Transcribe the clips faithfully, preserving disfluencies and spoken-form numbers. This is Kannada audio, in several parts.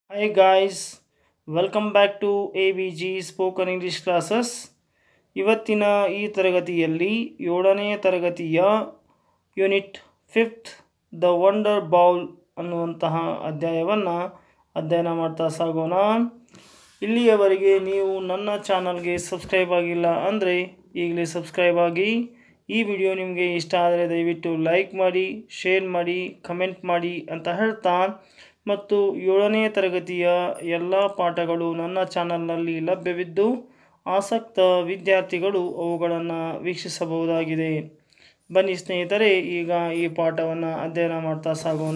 Hi guys, welcome back to A B G Spoken English Classes. ಇವತ್ತಿನ ಈ ತರಗತಿಯಲ್ಲಿ ಏಳನೇ ತರಗತಿಯ unit fifth the wonder bowl ಅನ್ನುವಂತಹ ಅಧ್ಯಾಯವನ್ನು ಅಧ್ಯಯನ ಮಾಡ್ತಾ ಸಾಗೋಣ. ಇಲ್ಲಿಯವರೆಗೆ ನೀವು ನನ್ನ ಚಾನಲ್ಗೆ ಸಬ್ಸ್ಕ್ರೈಬ್ ಆಗಿಲ್ಲ ಅಂದರೆ ಈಗಲೇ ಸಬ್ಸ್ಕ್ರೈಬ್ ಆಗಿ. ಈ ವಿಡಿಯೋ ನಿಮಗೆ ಇಷ್ಟ ಆದರೆ ದಯವಿಟ್ಟು ಲೈಕ್ ಮಾಡಿ, ಶೇರ್ ಮಾಡಿ, ಕಮೆಂಟ್ ಮಾಡಿ ಅಂತ ಹೇಳ್ತಾ, ಮತ್ತು ಏಳನೇ ತರಗತಿಯ ಎಲ್ಲ ಪಾಠಗಳು ನನ್ನ ಚಾನಲ್ನಲ್ಲಿ ಲಭ್ಯವಿದ್ದು ಆಸಕ್ತ ವಿದ್ಯಾರ್ಥಿಗಳು ಅವುಗಳನ್ನು ವೀಕ್ಷಿಸಬಹುದಾಗಿದೆ. ಬನ್ನಿ ಸ್ನೇಹಿತರೆ, ಈಗ ಈ ಪಾಠವನ್ನು ಅಧ್ಯಯನ ಮಾಡ್ತಾ ಸಾಗೋಣ.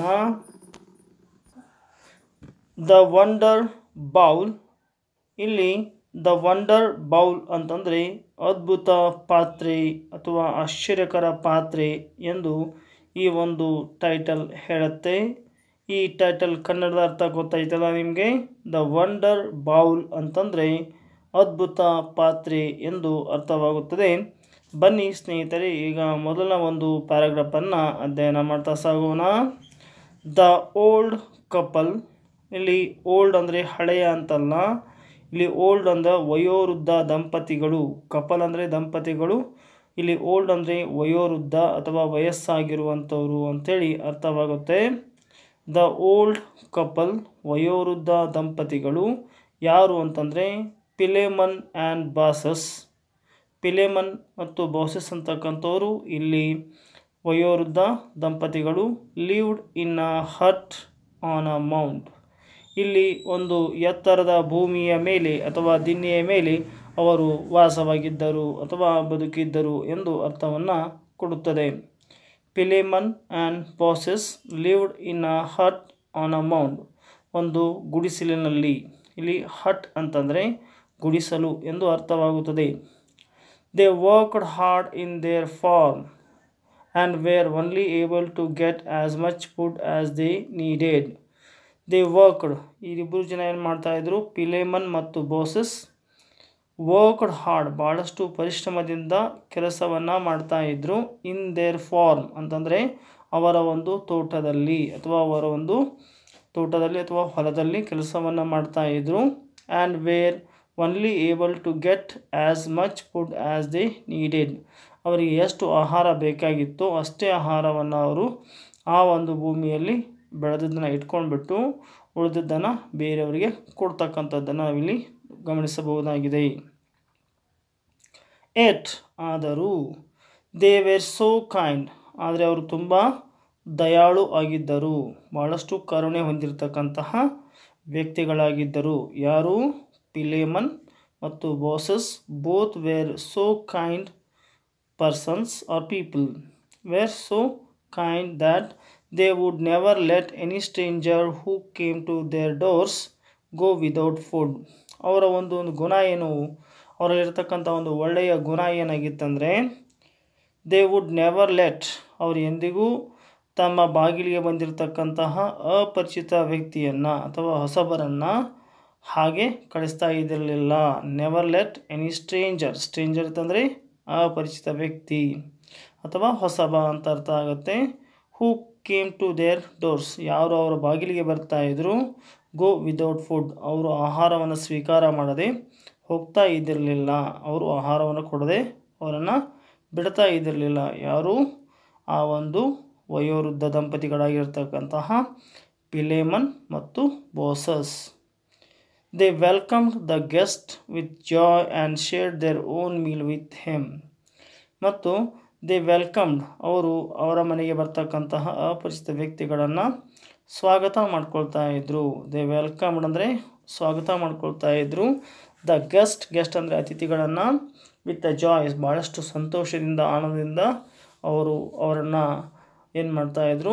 The wonder bowl. ಇಲ್ಲಿ ದ ವಂಡರ್ ಬೌಲ್ ಅಂತಂದರೆ ಅದ್ಭುತ ಪಾತ್ರೆ ಅಥವಾ ಆಶ್ಚರ್ಯಕರ ಪಾತ್ರೆ ಎಂದು ಈ ಒಂದು ಟೈಟಲ್ ಹೇಳುತ್ತೆ. ಈ ಟೈಟಲ್ ಕನ್ನಡದ ಅರ್ಥ ಗೊತ್ತಾಯ್ತಲ್ಲ ನಿಮಗೆ. ದ ವಂಡರ್ ಬೌಲ್ ಅಂತಂದರೆ ಅದ್ಭುತ ಪಾತ್ರೆ ಎಂದು ಅರ್ಥವಾಗುತ್ತದೆ. ಬನ್ನಿ ಸ್ನೇಹಿತರೆ, ಈಗ ಮೊದಲ ಒಂದು ಪ್ಯಾರಾಗ್ರಾಫನ್ನು ಅಧ್ಯಯನ ಮಾಡ್ತಾ ಸಾಗೋಣ. The old couple. ಇಲ್ಲಿ ಓಲ್ಡ್ ಅಂದರೆ ಹಳೆಯ ಅಂತಲ್ಲ, ಇಲ್ಲಿ ಓಲ್ಡ್ ಅಂದರೆ ವಯೋವೃದ್ಧ ದಂಪತಿಗಳು. ಕಪಲ್ ಅಂದರೆ ದಂಪತಿಗಳು, ಇಲ್ಲಿ ಓಲ್ಡ್ ಅಂದರೆ ವಯೋವೃದ್ಧ ಅಥವಾ ವಯಸ್ಸಾಗಿರುವಂಥವರು ಅಂಥೇಳಿ ಅರ್ಥವಾಗುತ್ತೆ. ದ ಓಲ್ಡ್ ಕಪಲ್, ವಯೋವೃದ್ಧ ದಂಪತಿಗಳು ಯಾರು ಅಂತಂದರೆ ಪಿಲೆಮನ್ ಆ್ಯಂಡ್ ಬಾಸಸ್. ಪಿಲೆಮನ್ ಮತ್ತು ಬಾಸಸ್ ಅಂತಕ್ಕಂಥವರು ಇಲ್ಲಿ ವಯೋವೃದ್ಧ ದಂಪತಿಗಳು. Lived in a hut on a mount. ಇಲ್ಲಿ ಒಂದು ಎತ್ತರದ ಭೂಮಿಯ ಮೇಲೆ ಅಥವಾ ದಿನ್ನೆಯ ಮೇಲೆ ಅವರು ವಾಸವಾಗಿದ್ದರು ಅಥವಾ ಬದುಕಿದ್ದರು ಎಂದು ಅರ್ಥವನ್ನು ಕೊಡುತ್ತದೆ. Philemon and Baucis lived in a hut on a mount. ಒಂದು ಗುಡಿಸಲಿನಲ್ಲಿ. ಇಲ್ಲಿ ಹಟ್ ಅಂತಂದರೆ ಗುಡಿಸಲು ಎಂದು ಅರ್ಥವಾಗುತ್ತದೆ. They worked hard in their farm and were only able to get as much food as they needed. They worked, ಈ ಇಬ್ಬರು ಜನ ಏನು ಮಾಡ್ತಾಯಿದ್ರು, ಪಿಲೆಮನ್ ಮತ್ತು ಬಾಸಸ್ ವರ್ಕ್ಡ್ ಹಾರ್ಡ್, ಭಾಳಷ್ಟು ಪರಿಶ್ರಮದಿಂದ ಕೆಲಸವನ್ನು ಮಾಡ್ತಾಯಿದ್ರು. ಇನ್ ದೇರ್ ಫಾರ್ಮ್ ಅಂತಂದರೆ ಅವರ ಒಂದು ತೋಟದಲ್ಲಿ ಅಥವಾ ಅವರ ಒಂದು ತೋಟದಲ್ಲಿ ಅಥವಾ ಹೊಲದಲ್ಲಿ ಕೆಲಸವನ್ನು ಮಾಡ್ತಾಯಿದ್ರು. And were only able to get as much food as they needed. ಅವರಿಗೆ ಎಷ್ಟು ಆಹಾರ ಬೇಕಾಗಿತ್ತೋ ಅಷ್ಟೇ ಆಹಾರವನ್ನು ಅವರು ಆ ಒಂದು ಭೂಮಿಯಲ್ಲಿ ಬೆಳೆದದ್ದನ್ನು ಇಟ್ಕೊಂಡ್ಬಿಟ್ಟು ಉಳಿದದ್ದನ್ನು ಬೇರೆಯವರಿಗೆ ಕೊಡ್ತಕ್ಕಂಥದ್ದನ್ನು ನಾವಿಲ್ಲಿ ಗಮನಿಸಬಹುದಾಗಿದೆ. ಎಟ್, ಆದರೂ. ದೇ ವೇರ್ ಸೋ ಕೈಂಡ್, ಆದರೆ ಅವರು ತುಂಬ ದಯಾಳು ಆಗಿದ್ದರು, ಭಾಳಷ್ಟು ಕರುಣೆ ಹೊಂದಿರತಕ್ಕಂತಹ ವ್ಯಕ್ತಿಗಳಾಗಿದ್ದರು. ಯಾರು? ಪಿಲೆಮನ್ ಮತ್ತು Baucis both were so kind persons or people. Were so kind that they would never let any stranger who came to their doors go without food. ಅವರ ಒಂದು ಒಂದು ಗುಣ ಏನು, ಅವರಲ್ಲಿರ್ತಕ್ಕಂಥ ಒಂದು ಒಳ್ಳೆಯ ಗುಣ ಏನಾಗಿತ್ತಂದರೆ ದೇ ವುಡ್ ನೆವರ್ ಲೆಟ್, ಅವರು ಎಂದಿಗೂ ತಮ್ಮ ಬಾಗಿಲಿಗೆ ಬಂದಿರತಕ್ಕಂತಹ ಅಪರಿಚಿತ ವ್ಯಕ್ತಿಯನ್ನು ಅಥವಾ ಹೊಸಬರನ್ನು ಹಾಗೆ ಕಳಿಸ್ತಾ ಇದ್ದಿರಲಿಲ್ಲ. Never let any stranger. Stranger ಅಂತಂದರೆ ಅಪರಿಚಿತ ವ್ಯಕ್ತಿ ಅಥವಾ ಹೊಸಬ ಅಂತ ಅರ್ಥ ಆಗುತ್ತೆ. Who came to their doors, ಯಾರು ಅವರ ಬಾಗಿಲಿಗೆ ಬರ್ತಾಯಿದ್ರು. ಗೋ ವಿದೌಟ್ ಫುಡ್, ಅವರು ಆಹಾರವನ್ನು ಸ್ವೀಕಾರ ಮಾಡದೆ ಹೋಗ್ತಾ ಇದ್ದಿರಲಿಲ್ಲ. ಅವರು ಆಹಾರವನ್ನು ಕೊಡದೆ ಅವರನ್ನು ಬಿಡ್ತಾ ಇದ್ದಿರಲಿಲ್ಲ. ಯಾರು? ಆ ಒಂದು ವಯೋವೃದ್ಧ ದಂಪತಿಗಳಾಗಿರ್ತಕ್ಕಂತಹ ಪಿಲೆಮನ್ ಮತ್ತು Baucis. They welcomed the guest with joy and shared their own meal with him. ಮತ್ತು ದೇ ವೆಲ್ಕಮ್ಡ್, ಅವರು ಅವರ ಮನೆಗೆ ಬರ್ತಕ್ಕಂತಹ ಅಪರಿಚಿತ ವ್ಯಕ್ತಿಗಳನ್ನು ಸ್ವಾಗತ ಮಾಡ್ಕೊಳ್ತಾ ಇದ್ದರು. ದೇ ವೆಲ್ಕಮ್ಡ್ ಅಂದರೆ ಸ್ವಾಗತ ಮಾಡ್ಕೊಳ್ತಾ ಇದ್ದರು. ದ ಗೆಸ್ಟ್, ಗೆಸ್ಟ್ ಅಂದರೆ ಅತಿಥಿಗಳನ್ನು, ವಿತ್ ದ ಜಾಯ್, ಭಾಳಷ್ಟು ಸಂತೋಷದಿಂದ ಆನಂದದಿಂದ ಅವರು ಅವರನ್ನು ಏನು ಮಾಡ್ತಾಯಿದ್ರು,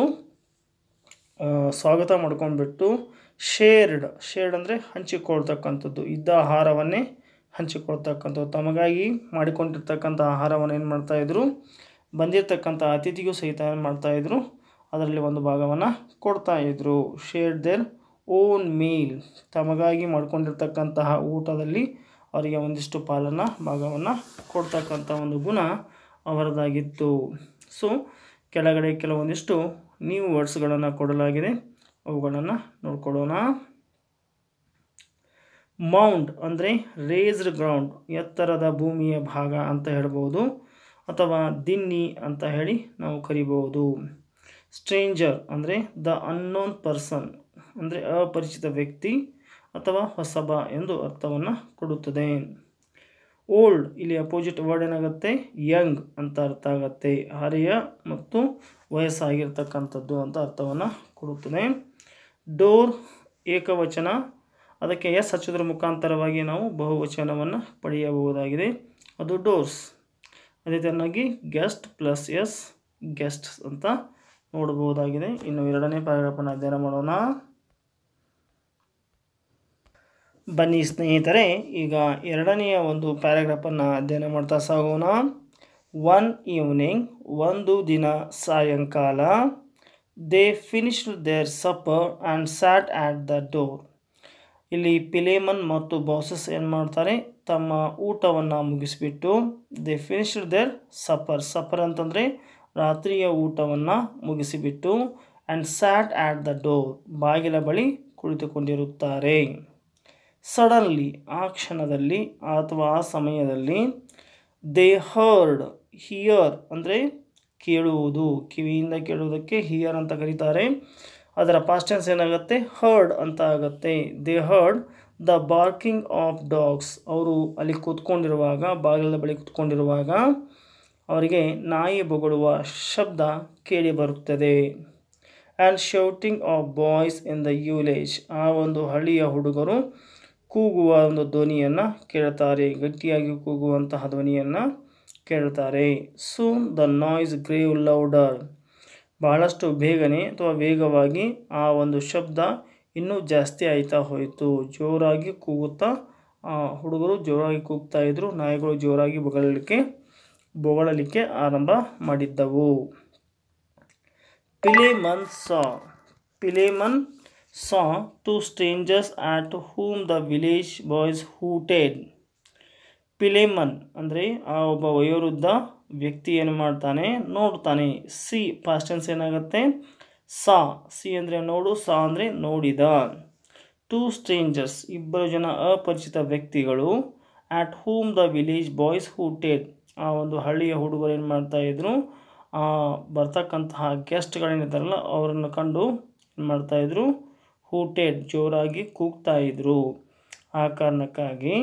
ಸ್ವಾಗತ ಮಾಡ್ಕೊಂಡ್ಬಿಟ್ಟು. ಶೇರ್ಡ್, ಶೇರ್ಡ್ ಅಂದರೆ ಹಂಚಿಕೊಳ್ತಕ್ಕಂಥದ್ದು, ಇದ್ದ ಆಹಾರವನ್ನೇ ಹಂಚಿಕೊಳ್ತಕ್ಕಂಥದ್ದು. ತಮಗಾಗಿ ಮಾಡಿಕೊಂಡಿರ್ತಕ್ಕಂಥ ಆಹಾರವನ್ನು ಏನು ಮಾಡ್ತಾಯಿದ್ರು, ಬಂದಿರತಕ್ಕಂಥ ಅತಿಥಿಗೂ ಸಹಿತ ಏನು ಮಾಡ್ತಾಯಿದ್ರು, ಅದರಲ್ಲಿ ಒಂದು ಭಾಗವನ್ನು ಕೊಡ್ತಾಯಿದ್ರು. ಶೇರ್ಡ್ ದೇರ್ ಓನ್ ಮೀಲ್, ತಮಗಾಗಿ ಮಾಡ್ಕೊಂಡಿರ್ತಕ್ಕಂತಹ ಊಟದಲ್ಲಿ ಅವರಿಗೆ ಒಂದಿಷ್ಟು ಪಾಲನ್ನು ಭಾಗವನ್ನು ಕೊಡ್ತಕ್ಕಂಥ ಒಂದು ಗುಣ ಅವರದಾಗಿತ್ತು. ಸೊ ಕೆಳಗಡೆ ಕೆಲವೊಂದಿಷ್ಟು ನ್ಯೂ ವರ್ಡ್ಸ್ಗಳನ್ನು ಕೊಡಲಾಗಿದೆ, ಅವುಗಳನ್ನು ನೋಡ್ಕೊಳ್ಳೋಣ. ಮೌಂಡ್ ಅಂದರೆ ರೇಸ್ಡ್ ಗ್ರೌಂಡ್, ಎತ್ತರದ ಭೂಮಿಯ ಭಾಗ ಅಂತ ಹೇಳ್ಬೋದು, ಅಥವಾ ದಿನ್ನಿ ಅಂತ ಹೇಳಿ ನಾವು ಕರಿಬಹುದು. ಸ್ಟ್ರೇಂಜರ್ ಅಂದರೆ ದ ಅನ್ನೋನ್ ಪರ್ಸನ್ ಅಂದರೆ ಅಪರಿಚಿತ ವ್ಯಕ್ತಿ ಅಥವಾ ಹೊಸಬ ಎಂದು ಅರ್ಥವನ್ನು ಕೊಡುತ್ತದೆ. ಓಲ್ಡ್ ಇಲ್ಲಿ ಅಪೋಸಿಟ್ ವರ್ಡ್ ಏನಾಗುತ್ತೆ, ಯಂಗ್ ಅಂತ ಅರ್ಥ ಆಗುತ್ತೆ. ಹರೆಯ ಮತ್ತು ವಯಸ್ಸಾಗಿರ್ತಕ್ಕಂಥದ್ದು ಅಂತ ಅರ್ಥವನ್ನು ಕೊಡುತ್ತದೆ. ಡೋರ್ ಏಕವಚನ, ಅದಕ್ಕೆ ಎಸ್ ಹಚ್ಚೋದ್ರ ಮುಖಾಂತರವಾಗಿ ನಾವು ಬಹುವಚನವನ್ನು ಪಡೆಯಬಹುದಾಗಿದೆ, ಅದು ಡೋರ್ಸ್. ಅದೇ ತೆರನಾಗಿ ಗೆಸ್ಟ್ ಪ್ಲಸ್ ಎಸ್ ಗೆಸ್ಟ್ಸ್ ಅಂತ ನೋಡಬಹುದಾಗಿದೆ. ಇನ್ನು ಎರಡನೇ ಪ್ಯಾರಾಗ್ರಾಫನ್ನು ಅಧ್ಯಯನ ಮಾಡೋಣ. ಬನ್ನಿ ಸ್ನೇಹಿತರೆ, ಈಗ ಎರಡನೆಯ ಒಂದು ಪ್ಯಾರಾಗ್ರಾಫನ್ನು ಅಧ್ಯಯನ ಮಾಡ್ತಾ ಸಾಗೋಣ. ಒನ್ ಈವ್ನಿಂಗ್ ಒಂದು ದಿನ ಸಾಯಂಕಾಲ, they finished their supper and sat at the door. ಇಲ್ಲಿ ಪಿಲೇಮನ್ ಮತ್ತು ಬಾಸಸ್ ಏನು ಮಾಡ್ತಾರೆ, ತಮ್ಮ ಊಟವನ್ನು ಮುಗಿಸಿಬಿಟ್ಟು they finished their supper, supper ಅಂತಂದರೆ ರಾತ್ರಿಯ ಊಟವನ್ನು ಮುಗಿಸಿಬಿಟ್ಟು and sat at the door, ಬಾಗಿಲ ಬಳಿ ಕುಳಿತುಕೊಂಡಿರುತ್ತಾರೆ. ಸಡನ್ಲಿ ಆ ಕ್ಷಣದಲ್ಲಿ ಅಥವಾ ಆ ಸಮಯದಲ್ಲಿ, ದೇ ಹರ್ಡ್, ಹಿಯರ್ ಅಂದರೆ ಕೇಳುವುದು, ಕಿವಿಯಿಂದ ಕೇಳುವುದಕ್ಕೆ ಹಿಯರ್ ಅಂತ ಕರೀತಾರೆ. ಅದರ ಪಾಸ್ಟ್ ಟೆನ್ಸ್ ಏನಾಗುತ್ತೆ, ಹರ್ಡ್ ಅಂತ ಆಗುತ್ತೆ. They heard the barking of dogs, ಅವರು ಅಲ್ಲಿ ಕೂತ್ಕೊಂಡಿರುವಾಗ, ಬಾಗಿಲ ಬಳಿ ಕೂತ್ಕೊಂಡಿರುವಾಗ ಅವರಿಗೆ ನಾಯಿ ಬೊಗಳುವ ಶಬ್ದ ಕೇಳಿ ಬರುತ್ತದೆ. And shouting of boys in the village, ಆ ಒಂದು ಹಳ್ಳಿಯ ಹುಡುಗರು ಕೂಗುವ ಒಂದು ಧ್ವನಿಯನ್ನು ಕೇಳ್ತಾರೆ, ಗಟ್ಟಿಯಾಗಿ ಕೂಗುವಂತಹ ಧ್ವನಿಯನ್ನು ಕೇಳ್ತಾರೆ. Soon the noise grew louder, ಬಹಳಷ್ಟು ಬೇಗನೆ ಅಥವಾ ವೇಗವಾಗಿ ಆ ಒಂದು ಶಬ್ದ ಇನ್ನೂ ಜಾಸ್ತಿ ಆಯ್ತಾ ಹೋಯಿತು. ಜೋರಾಗಿ ಕೂಗುತ್ತಾ ಹುಡುಗರು ಜೋರಾಗಿ ಕೂಗ್ತಾ ಇದ್ದರು, ನಾಯಿಗಳು ಜೋರಾಗಿ ಬೊಗಳಲಿಕ್ಕೆ ಬೊಗಳಲಿಕ್ಕೆ ಆರಂಭ ಮಾಡಿದ್ದವು. Philemon saw, Philemon saw two strangers at whom the village boys hooted. Philemon ಅಂದರೆ ಆ ಒಬ್ಬ ವಯೋವೃದ್ಧ ವ್ಯಕ್ತಿ ಏನು ಮಾಡ್ತಾನೆ, ನೋಡ್ತಾನೆ. ಸಿ ಪಾಸ್ಟ್ ಟೆನ್ಸ್ ಏನಾಗುತ್ತೆ, ಸಾ, ಸಿ ಅಂದರೆ ನೋಡು, ಸಾ ಅಂದರೆ ನೋಡಿದ. ಟು ಸ್ಟ್ರೇಂಜರ್ಸ್ ಇಬ್ಬರು ಜನ ಅಪರಿಚಿತ ವ್ಯಕ್ತಿಗಳು, at whom the village boys hooted, ಆ ಒಂದು ಹಳ್ಳಿಯ ಹುಡುಗರು ಏನು ಮಾಡ್ತಾಯಿದ್ರು, ಬರ್ತಕ್ಕಂತಹ ಗೆಸ್ಟ್ಗಳೇನಿದ್ದಾರಲ್ಲ ಅವರನ್ನು ಕಂಡು ಏನು ಮಾಡ್ತಾಯಿದ್ರು, ಹೂಟೆಡ್ ಜೋರಾಗಿ ಕೂಗ್ತಾ ಇದ್ರು. ಆ ಕಾರಣಕ್ಕಾಗಿ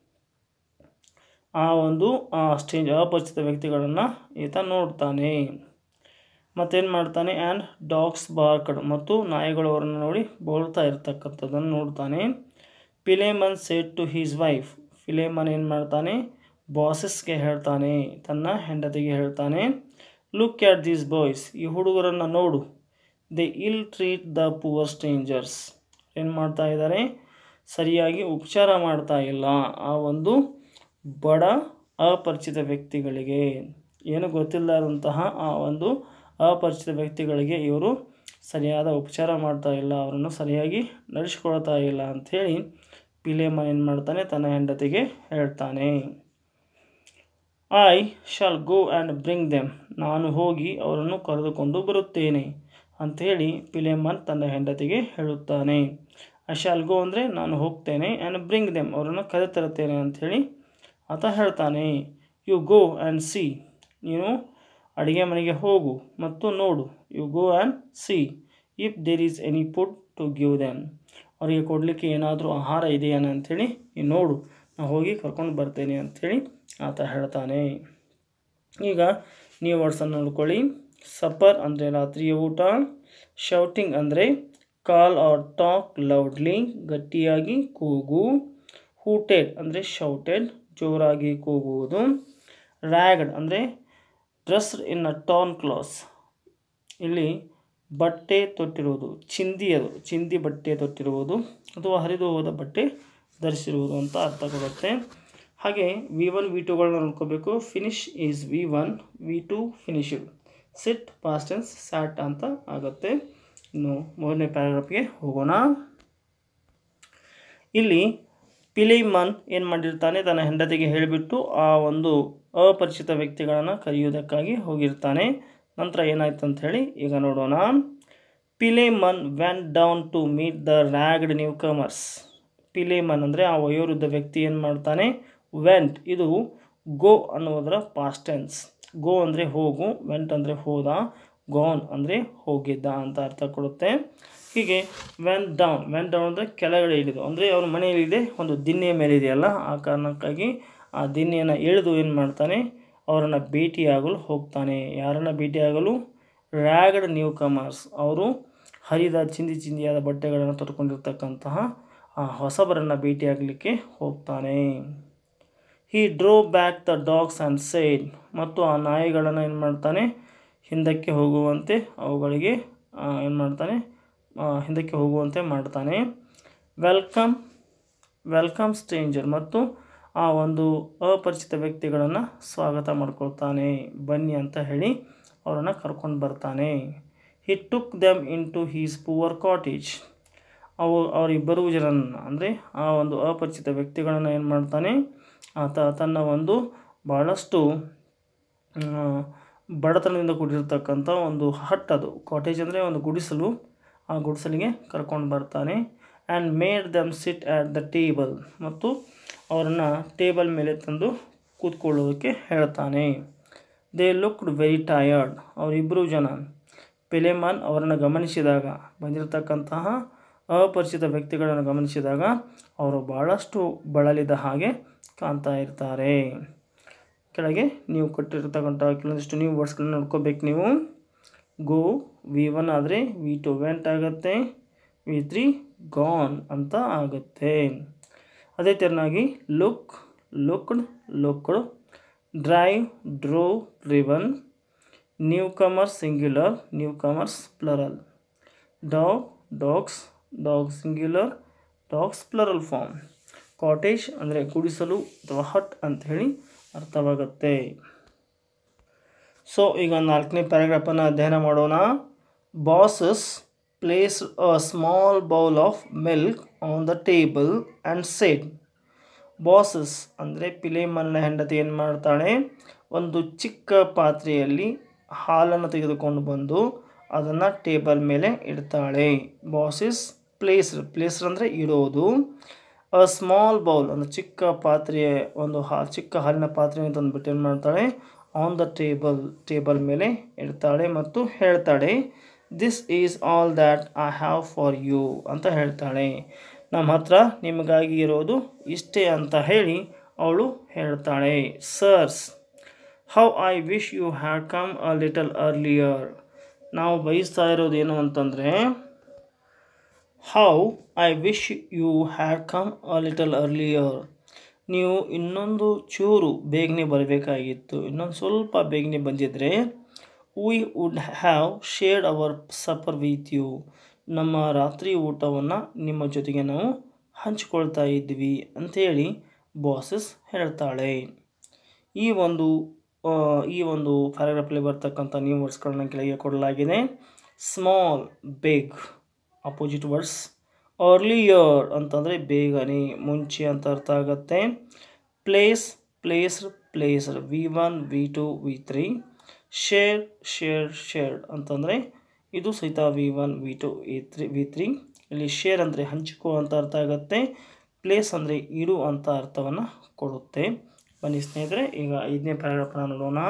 ಆ ಒಂದು ಸ್ಟ್ರೇಂಜ್ ಅಪರಿಚಿತ ವ್ಯಕ್ತಿಗಳನ್ನು ಈತ ನೋಡ್ತಾನೆ. ಮತ್ತೇನು ಮಾಡ್ತಾನೆ, ಆ್ಯಂಡ್ ಡಾಗ್ಸ್ ಬಾರ್ಕ್ಡ್, ಮತ್ತು ನಾಯಿಗಳು ಅವರನ್ನು ನೋಡಿ ಬೋಳ್ತಾ ಇರ್ತಕ್ಕಂಥದ್ದನ್ನು ನೋಡ್ತಾನೆ. Philemon said to his wife, Philemon ಏನು ಮಾಡ್ತಾನೆ, ಬಾಸಸ್ಗೆ ಹೇಳ್ತಾನೆ, ತನ್ನ ಹೆಂಡತಿಗೆ ಹೇಳ್ತಾನೆ. ಲುಕ್ ಆಟ್ ದೀಸ್ ಬಾಯ್ಸ್, ಈ ಹುಡುಗರನ್ನು ನೋಡು. ದೇ ಇಲ್ ಟ್ರೀಟ್ ದ ಪುವರ್ ಸ್ಟ್ರೇಂಜರ್ಸ್, ಏನು ಮಾಡ್ತಾ ಇದ್ದಾರೆ, ಸರಿಯಾಗಿ ಉಪಚಾರ ಮಾಡ್ತಾ ಇಲ್ಲ ಆ ಒಂದು ಬಡ ಅಪರಿಚಿತ ವ್ಯಕ್ತಿಗಳಿಗೆ, ಏನು ಗೊತ್ತಿಲ್ಲದಂತಹ ಆ ಒಂದು ಅಪರಿಚಿತ ವ್ಯಕ್ತಿಗಳಿಗೆ ಇವರು ಸರಿಯಾದ ಉಪಚಾರ ಮಾಡ್ತಾ ಇಲ್ಲ, ಅವರನ್ನು ಸರಿಯಾಗಿ ನಡೆಸ್ಕೊಳ್ತಾ ಇಲ್ಲ ಅಂಥೇಳಿ ಪಿಲೇಮನ್ ಏನು ಮಾಡ್ತಾನೆ, ತನ್ನ ಹೆಂಡತಿಗೆ ಹೇಳ್ತಾನೆ. I shall go and bring them, ನಾನು ಹೋಗಿ ಅವರನ್ನು ಕರೆದುಕೊಂಡು ಬರುತ್ತೇನೆ ಅಂಥೇಳಿ ಪಿಲೇಮನ್ ತನ್ನ ಹೆಂಡತಿಗೆ ಹೇಳುತ್ತಾನೆ. ಐ ಶಾಲ್ ಗೋ ಅಂದರೆ ನಾನು ಹೋಗ್ತೇನೆ, ಆ್ಯಂಡ್ ಬ್ರಿಂಗ್ ದೆಮ್ ಅವರನ್ನು ಕರೆತರುತ್ತೇನೆ ಅಂಥೇಳಿ ಆತ ಹೇಳ್ತಾನೆ. ಯು ಗೋ ಆ್ಯಂಡ್ ಸಿ, ನೀನು ಅಡುಗೆ ಮನೆಗೆ ಹೋಗು ಮತ್ತು ನೋಡು. You go and see if there is any food to give them, ಅವರಿಗೆ ಕೊಡಲಿಕ್ಕೆ ಏನಾದರೂ ಆಹಾರ ಇದೆಯಾ ಅಂಥೇಳಿ ನೀನು ನೋಡು, ನಾನು ಹೋಗಿ ಕರ್ಕೊಂಡು ಬರ್ತೇನೆ ಅಂಥೇಳಿ ಆತ ಹೇಳ್ತಾನೆ. ಈಗ ನೀವು ವರ್ಡ್ಸನ್ನು ನೋಡ್ಕೊಳ್ಳಿ. ಸಪ್ಪರ್ ಅಂದರೆ ರಾತ್ರಿಯ ಊಟ, ಶೌಟಿಂಗ್ ಅಂದರೆ ಕಾಲ್ ಆರ್ ಟಾಕ್ ಲೌಡ್ಲಿ ಗಟ್ಟಿಯಾಗಿ ಕೂಗು, ಹೂಟೆಡ್ ಅಂದರೆ ಶೌಟೆಡ್ ಜೋರಾಗಿ ಕೂಗುವುದು, ರ್ಯಾಗ್ಡ್ ಅಂದರೆ dressed in a torn clothes, ಇಲ್ಲಿ ಬಟ್ಟೆ ತೊಟ್ಟಿರುವುದು, ಚಿಂದಿಯದು ಚಿಂದಿ ಬಟ್ಟೆ ತೊಟ್ಟಿರುವುದು ಅಥವಾ ಹರಿದು ಹೋದ ಬಟ್ಟೆ ಧರಿಸಿರುವುದು ಅಂತ ಅರ್ಥ ಕೊಡುತ್ತೆ. ಹಾಗೆ ವಿ ಒನ್ ವಿ ಟುಗಳನ್ನ ನೋಡ್ಕೋಬೇಕು. Finish is V one, V two finished, sit past tense sat ಅಂತ ಆಗುತ್ತೆ. ಇನ್ನು ಮೂರನೇ ಪ್ಯಾರಾಗ್ರಾಫ್ಗೆ ಹೋಗೋಣ. ಇಲ್ಲಿ ಪಿಲೇಮನ್ ಏನು ಮಾಡಿರ್ತಾನೆ, ತನ್ನ ಹೆಂಡತಿಗೆ ಹೇಳಿಬಿಟ್ಟು ಆ ಒಂದು ಅಪರಿಚಿತ ವ್ಯಕ್ತಿಗಳನ್ನು ಕರೆಯುವುದಕ್ಕಾಗಿ ಹೋಗಿರ್ತಾನೆ. ನಂತರ ಏನಾಯ್ತು ಅಂತ ಹೇಳಿ ಈಗ ನೋಡೋಣ. Philemon went down to meet the ragged newcomers, Philemon ಅಂದರೆ ಆ ವಯೋವೃದ್ಧ ವ್ಯಕ್ತಿ ಏನು ಮಾಡ್ತಾನೆ, ವೆಂಟ್ ಇದು ಗೋ ಅನ್ನೋದರ ಪಾಸ್ಟ್ ಟೆನ್ಸ್. ಗೋ ಅಂದರೆ ಹೋಗು, ವೆಂಟ್ ಅಂದರೆ ಹೋದ, ಗಾನ್ ಅಂದರೆ ಹೋಗಿದ್ದ ಅಂತ ಅರ್ಥ ಕೊಡುತ್ತೆ. ಹೀಗೆ ವೆಂಟ್ ಡೌನ್, ವೆಂಟ್ ಡೌನ್ ಅಂದರೆ ಕೆಳಗಡೆ ಇಳಿದು, ಅಂದರೆ ಅವ್ರ ಮನೆಯಲ್ಲಿದೆ ಒಂದು ದಿನ್ನೆಯ ಮೇಲೆ ಇದೆಯಲ್ಲ, ಆ ಕಾರಣಕ್ಕಾಗಿ ಆ ದಿನ್ನೆಯನ್ನು ಇಳಿದು ಏನು ಮಾಡ್ತಾನೆ, ಅವರನ್ನು ಭೇಟಿಯಾಗಲು ಹೋಗ್ತಾನೆ. ಯಾರನ್ನು ಭೇಟಿಯಾಗಲು? ರ್ಯಾಗಡ್ ನ್ಯೂ ಕಮರ್ಸ್, ಅವರು ಹರಿದ ಚಿಂದಿ ಚಿಂದಿಯಾದ ಬಟ್ಟೆಗಳನ್ನು ತೊಟ್ಕೊಂಡಿರ್ತಕ್ಕಂತಹ ಆ ಹೊಸಬರನ್ನು ಭೇಟಿಯಾಗಲಿಕ್ಕೆ ಹೋಗ್ತಾನೆ. He drew back the dogs and said, ಮತ್ತು ಆ ನಾಯಿಗಳನ್ನು ಏನು ಮಾಡ್ತಾನೆ, ಹಿಂದಕ್ಕೆ ಹೋಗುವಂತೆ ಅವುಗಳಿಗೆ ಏನು ಮಾಡ್ತಾನೆ, ಹಿಂದಕ್ಕೆ ಹೋಗುವಂತೆ ಮಾಡ್ತಾನೆ. ವೆಲ್ಕಮ್ ವೆಲ್ಕಮ್ ಸ್ಟ್ರೇಂಜರ್, ಮತ್ತು ಆ ಒಂದು ಅಪರಿಚಿತ ವ್ಯಕ್ತಿಗಳನ್ನು ಸ್ವಾಗತ ಮಾಡ್ಕೊಳ್ತಾನೆ, ಬನ್ನಿ ಅಂತ ಹೇಳಿ ಅವರನ್ನು ಕರ್ಕೊಂಡು ಬರ್ತಾನೆ. He took them into his poor cottage, ಅವು ಅವರಿಬ್ಬರು ಜನರನ್ನು ಅಂದರೆ ಆ ಒಂದು ಅಪರಿಚಿತ ವ್ಯಕ್ತಿಗಳನ್ನು ಏನು ಮಾಡ್ತಾನೆ, ಆತ ತನ್ನ ಒಂದು ಭಾಳಷ್ಟು ಬಡತನದಿಂದ ಕೂಡಿರ್ತಕ್ಕಂಥ ಒಂದು ಹಟ್, ಅದು ಕಾಟೇಜ್ ಅಂದರೆ ಒಂದು ಗುಡಿಸಲು, ಆ ಗುಡಿಸಲಿಗೆ ಕರ್ಕೊಂಡು ಬರ್ತಾನೆ. And made them sit at the table, ಮತ್ತು ಅವರನ್ನು ಟೇಬಲ್ ಮೇಲೆ ತಂದು ಕೂತ್ಕೊಳ್ಳೋದಕ್ಕೆ ಹೇಳ್ತಾನೆ. ದೇ ಲುಕ್ಡ್ ವೆರಿ ಟಯರ್ಡ್, ಅವರಿಬ್ಬರು ಜನ ಪಿಲೇಮನ್ ಅವರನ್ನು ಗಮನಿಸಿದಾಗ, ಬಂದಿರತಕ್ಕಂತಹ ಅಪರಿಚಿತ ವ್ಯಕ್ತಿಗಳನ್ನು ಗಮನಿಸಿದಾಗ ಅವರು ಭಾಳಷ್ಟು ಬಳಲಿದ ಹಾಗೆ ಕಾಣ್ತಾ ಇರ್ತಾರೆ. ಕೆಳಗೆ ನೀವು ಕೊಟ್ಟಿರ್ತಕ್ಕಂಥ ಕೆಲವೊಂದಿಷ್ಟು ನೀವು ವರ್ಡ್ಸ್ಗಳನ್ನ ನೋಡ್ಕೋಬೇಕು ನೀವು. ಗೋ ವಿ ಒನ್ ಆದರೆ ವಿ ಟು ವೆಂಟ್ ಆಗುತ್ತೆ, ವಿ ತ್ರೀ ಗಾನ್ ಅಂತ ಆಗುತ್ತೆ. ಅದೇ ತೆರನಾಗಿ look looked looked, drive drove driven, newcomers singular newcomers plural, dog dogs dog singular dogs plural form, cottage ಅಂದರೆ ಗುಡಿಸಲು ಅಥವಾ ಹಟ್ ಅಂತ ಹೇಳಿ ಅರ್ಥವಾಗುತ್ತೆ. ಸೊ ಈಗ ನಾಲ್ಕನೇ ಪ್ಯಾರಾಗ್ರಾಫನ್ನು ಅಧ್ಯಯನ ಮಾಡೋಣ. Baucis places a small bowl of milk on the table and said. Baucis ಅಂದರೆ ಪಿಲೇಮನ್ನ ಹೆಂಡತಿ ಏನು ಮಾಡ್ತಾಳೆ, ಒಂದು ಚಿಕ್ಕ ಪಾತ್ರೆಯಲ್ಲಿ ಹಾಲನ್ನು ತೆಗೆದುಕೊಂಡು ಬಂದು ಅದನ್ನು ಟೇಬಲ್ ಮೇಲೆ ಇಡ್ತಾಳೆ. ಬಾಸಸ್ ಪ್ಲೇಸ್ಡ್, ಪ್ಲೇಸ್ಡ್ ಅಂದರೆ ಇಡೋದು. ಅ ಸ್ಮಾಲ್ ಬೌಲ್ ಅಂದರೆ ಚಿಕ್ಕ ಪಾತ್ರೆ, ಒಂದು ಹಾ ಚಿಕ್ಕ ಹಾಲಿನ ಪಾತ್ರೆಯನ್ನು ತಂದುಬಿಟ್ಟು ಏನು ಮಾಡ್ತಾಳೆ, ಆನ್ ದ ಟೇಬಲ್, ಟೇಬಲ್ ಮೇಲೆ ಇಡ್ತಾಳೆ ಮತ್ತು ಹೇಳ್ತಾಳೆ, this is all that I have for you ಅಂತ ಹೇಳ್ತಾಳೆ. ನಮ್ಮ ಹತ್ರ ನಿಮಗಾಗಿ ಇರೋದು ಇಷ್ಟೇ ಅಂತ ಹೇಳಿ ಅವಳು ಹೇಳ್ತಾಳೆ. Sirs, how I wish you had come a little earlier. ನಾವು ಬಯಸ್ತಾ ಇರೋದೇನು ಅಂತಂದರೆ, how I wish you had come a little earlier, ನೀವು ಇನ್ನೊಂದು ಚೂರು ಬೇಗನೆ ಬರಬೇಕಾಗಿತ್ತು, ಇನ್ನೊಂದು ಸ್ವಲ್ಪ ಬೇಗನೆ ಬಂದಿದ್ದರೆ, we would have shared our supper with you, ನಮ್ಮ ರಾತ್ರಿ ಊಟವನ್ನು ನಿಮ್ಮ ಜೊತೆಗೆ ನಾವು ಹಂಚಿಕೊಳ್ತಾ ಇದ್ವಿ ಅಂಥೇಳಿ ಬಾಸಸ್ ಹೇಳ್ತಾಳೆ. ಈ ಒಂದು ಈ ಒಂದು ಪ್ಯಾರಾಗ್ರಾಫಲ್ಲಿ ಬರ್ತಕ್ಕಂಥ ನ್ಯೂ ವರ್ಡ್ಸ್ಗಳನ್ನ ಕೆಳಗೆ ಕೊಡಲಾಗಿದೆ. Small, big opposite words. Earlier ಅಂತಂದರೆ ಬೇಗನೆ, ಮುಂಚೆ ಅಂತ ಅರ್ಥ ಆಗುತ್ತೆ. Place, placed, placed V one V two V three. Share, share, shared ಅಂತಂದರೆ ಇದು ಸಹಿತ V one V two V three V three ಇಲ್ಲಿ ಶೇರ್ ಅಂದರೆ ಹಂಚಿಕೋ ಅಂತ ಅರ್ಥ ಆಗುತ್ತೆ. ಪ್ಲೇಸ್ ಅಂದರೆ ಇಡು ಅಂತ ಅರ್ಥವನ್ನು ಕೊಡುತ್ತೆ. ಬನ್ನಿ ಸ್ನೇಹಿತರೆ, ಈಗ ಐದನೇ ಪ್ಯಾರಾಗ್ರಾಫ್ನ ನೋಡೋಣ.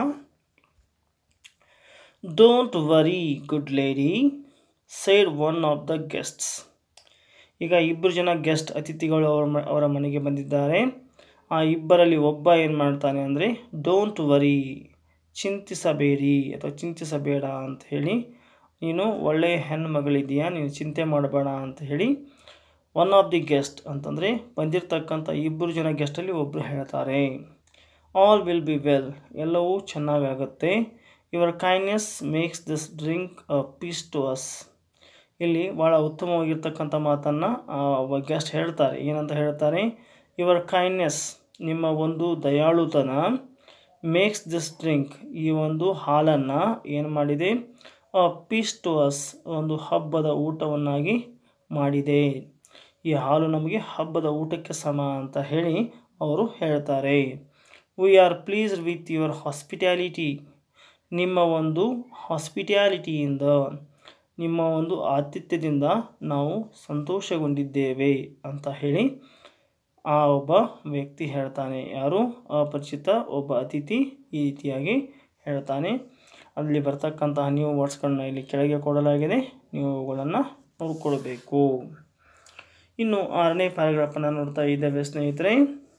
Don't worry good lady said one of the guests. ಈಗ ಇಬ್ಬರು ಜನ ಗೆಸ್ಟ್ ಅತಿಥಿಗಳು ಅವರ ಅವರ ಮನೆಗೆ ಬಂದಿದ್ದಾರೆ. ಆ ಇಬ್ಬರಲ್ಲಿ ಒಬ್ಬ ಏನು ಮಾಡ್ತಾನೆ ಅಂದರೆ, ಡೋಂಟ್ ವರಿ, ಚಿಂತಿಸಬೇಡಿ ಅಥವಾ ಚಿಂತಿಸಬೇಡ ಅಂತ ಹೇಳಿ, ನೀನು ಒಳ್ಳೆಯ ಹೆಣ್ಣು ಮಗಳಿದೆಯಾ, ನೀನು ಚಿಂತೆ ಮಾಡಬೇಡ ಅಂತ ಹೇಳಿ ಒನ್ ಆಫ್ ದಿ ಗೆಸ್ಟ್ ಅಂತಂದರೆ ಬಂದಿರತಕ್ಕಂಥ ಇಬ್ಬರು ಜನ ಗೆಸ್ಟಲ್ಲಿ ಒಬ್ಬರು ಹೇಳ್ತಾರೆ. ಆಲ್ ವಿಲ್ ಬಿ ವೆಲ್, ಎಲ್ಲವೂ ಚೆನ್ನಾಗಾಗುತ್ತೆ. Your kindness makes this drink a piece to us. ಇಲ್ಲಿ ಭಾಳ ಉತ್ತಮವಾಗಿರ್ತಕ್ಕಂಥ ಮಾತನ್ನು ಒಬ್ಬ ಗೆಸ್ಟ್ ಹೇಳ್ತಾರೆ. ಏನಂತ ಹೇಳ್ತಾರೆ, ಯುವರ್ ಕೈಂಡ್ನೆಸ್, ನಿಮ್ಮ ಒಂದು ದಯಾಳುತನ, ಮೇಕ್ಸ್ ದಿಸ್ ಡ್ರಿಂಕ್, ಈ ಒಂದು ಹಾಲನ್ನು ಏನು ಮಾಡಿದೆ, ಅ ಪೀಸ್ ಟು ಅಸ್, ಒಂದು ಹಬ್ಬದ ಊಟವನ್ನಾಗಿ ಮಾಡಿದೆ. ಈ ಹಾಲು ನಮಗೆ ಹಬ್ಬದ ಊಟಕ್ಕೆ ಸಮ ಅಂತ ಹೇಳಿ ಅವರು ಹೇಳ್ತಾರೆ. We are pleased with your hospitality, ನಿಮ್ಮ ಒಂದು ಹಾಸ್ಪಿಟ್ಯಾಲಿಟಿಯಿಂದ. ನಿಮ್ಮ ಒಂದು ಆತಿಥ್ಯದಿಂದ ನಾವು ಸಂತೋಷಗೊಂಡಿದ್ದೇವೆ ಅಂತ ಹೇಳಿ ಆ ಒಬ್ಬ ವ್ಯಕ್ತಿ ಹೇಳ್ತಾನೆ. ಯಾರು? ಅಪರಿಚಿತ ಒಬ್ಬ ಅತಿಥಿ ಈ ರೀತಿಯಾಗಿ ಹೇಳ್ತಾನೆ. ಅಲ್ಲಿ ಬರ್ತಕ್ಕಂತಹ ನ್ಯೂ ವರ್ಡ್ಸ್ಗಳನ್ನ ಇಲ್ಲಿ ಕೆಳಗೆ ಕೊಡಲಾಗಿದೆ, ನೀವು ಅವುಗಳನ್ನು ನೋಡ್ಕೊಳ್ಬೇಕು. ಇನ್ನು ಆರನೇ ಪ್ಯಾರಾಗ್ರಾಫನ್ನು ನೋಡ್ತಾ ಇದ್ದೇವೆ ಸ್ನೇಹಿತರೆ.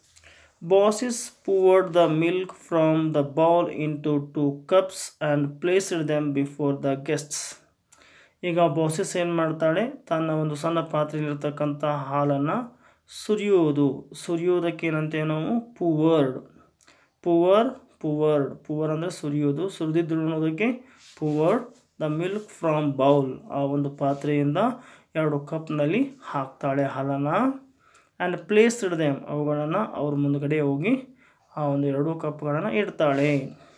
Baucis poured the milk from the bowl into two cups and placed them before the guests. ಈಗ ಬಾಸಸ್ ಏನು ಮಾಡ್ತಾಳೆ, ತನ್ನ ಒಂದು ಸಣ್ಣ ಪಾತ್ರೆಯಲ್ಲಿರ್ತಕ್ಕಂಥ ಹಾಲನ್ನು ಸುರಿಯುವುದು. ಸುರಿಯುವುದಕ್ಕೆ ಏನಂತೇವೆ ನಾವು? ಪೂವರ್ಡ್. ಪೂವರ್ ಪೂವರ್ಡ್ ಪೂವರ್ ಅಂದರೆ ಸುರಿಯುವುದು. ಸುರಿದಿದ್ದು ಅನ್ನೋದಕ್ಕೆ poured the milk from bowl. ಆ ಒಂದು ಪಾತ್ರೆಯಿಂದ ಎರಡು ಕಪ್ನಲ್ಲಿ ಹಾಕ್ತಾಳೆ ಹಾಲನ್ನು. ಆ್ಯಂಡ್ ಪ್ಲೇಸ್ಡ್ ದೆಮ್, ಅವುಗಳನ್ನು ಅವ್ರ ಮುಂದುಗಡೆ ಹೋಗಿ ಆ ಒಂದು ಎರಡು ಕಪ್ಗಳನ್ನು ಇಡ್ತಾಳೆ.